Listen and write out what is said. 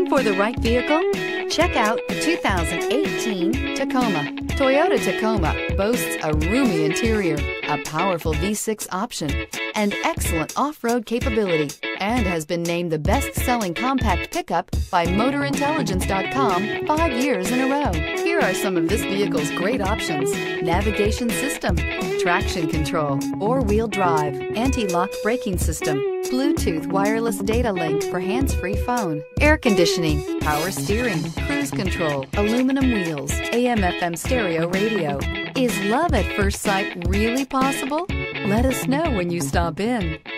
Looking for the right vehicle? Check out the 2018 Tacoma. Toyota Tacoma boasts a roomy interior, a powerful V6 option, and excellent off-road capability, and has been named the best-selling compact pickup by MotorIntelligence.com 5 years in a row. Here are some of this vehicle's great options: navigation system, traction control, four-wheel drive, anti-lock braking system, Bluetooth wireless data link for hands-free phone, air conditioning, power steering, cruise control, aluminum wheels, AM/FM stereo radio. Is love at first sight really possible? Let us know when you stop in.